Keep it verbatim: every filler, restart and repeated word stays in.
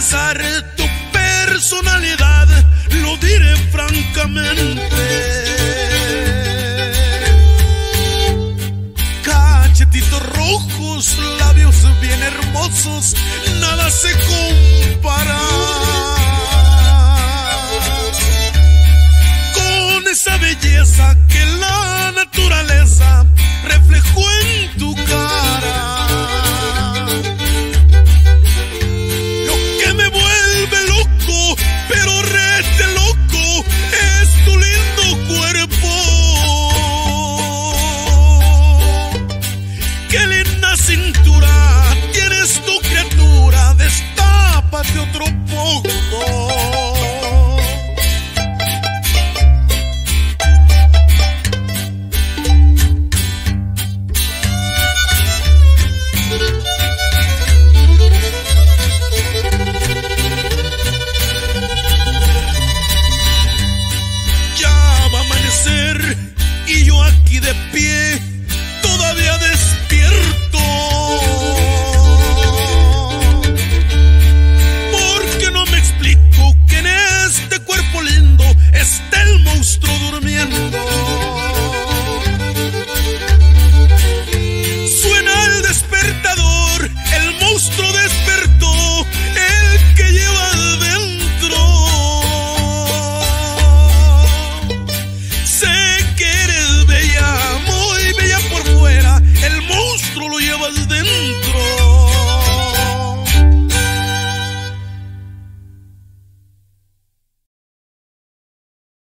analizar tu personalidad, lo diré francamente. Cachetitos rojos, labios bien hermosos, nada se compara con esa belleza que la naturaleza reflejó en tu cara. Lo que me vuelve loco, pero rete loco, es tu lindo cuerpo. Qué linda cintura tienes tu criatura, destápate otro poco. Y yo aquí de pie, todavía despierto, porque no me explico que en este cuerpo lindo está el monstruo durmiendo. Suena el despertador, el monstruo despertó, el que lleva adentro. Sé que eres bella, muy bella por fuera, el monstruo lo llevas dentro.